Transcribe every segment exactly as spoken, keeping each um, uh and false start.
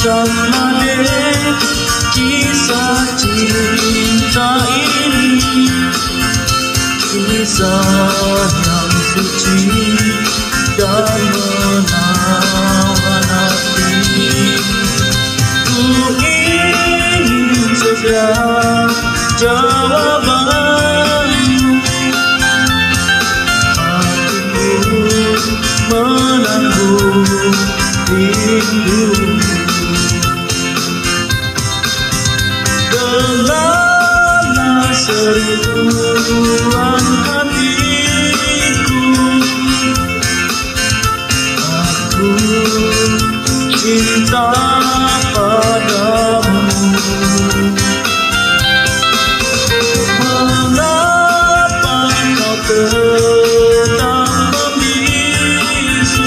Samade kisah cinta ini, kisah yang suci dan menawan hati. Ku ingin segera jawabanmu, hatiku menanggung rindu. Dengarlah seruan hatiku, aku cinta padamu. Mengapa kau tetap membisu?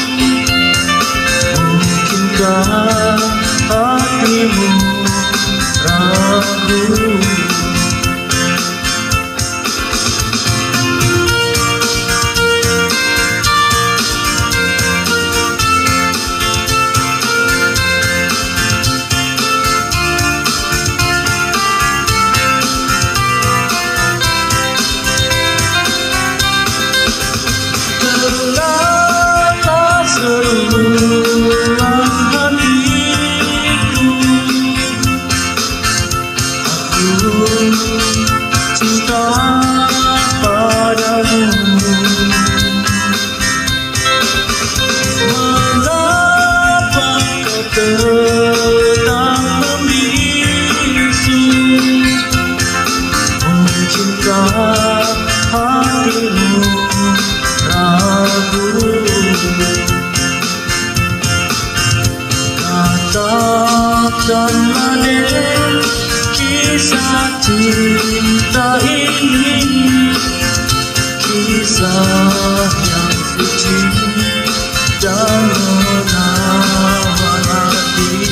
Mungkinkah hatimu ragu? Dengarlah seruan hatiku, aku cinta padamu. Mengapa kau tetap membisu? Mungkinkah hatimu ragu? Katakanlah deh kisah cinta ini, kisah yang suci dan menawan hati.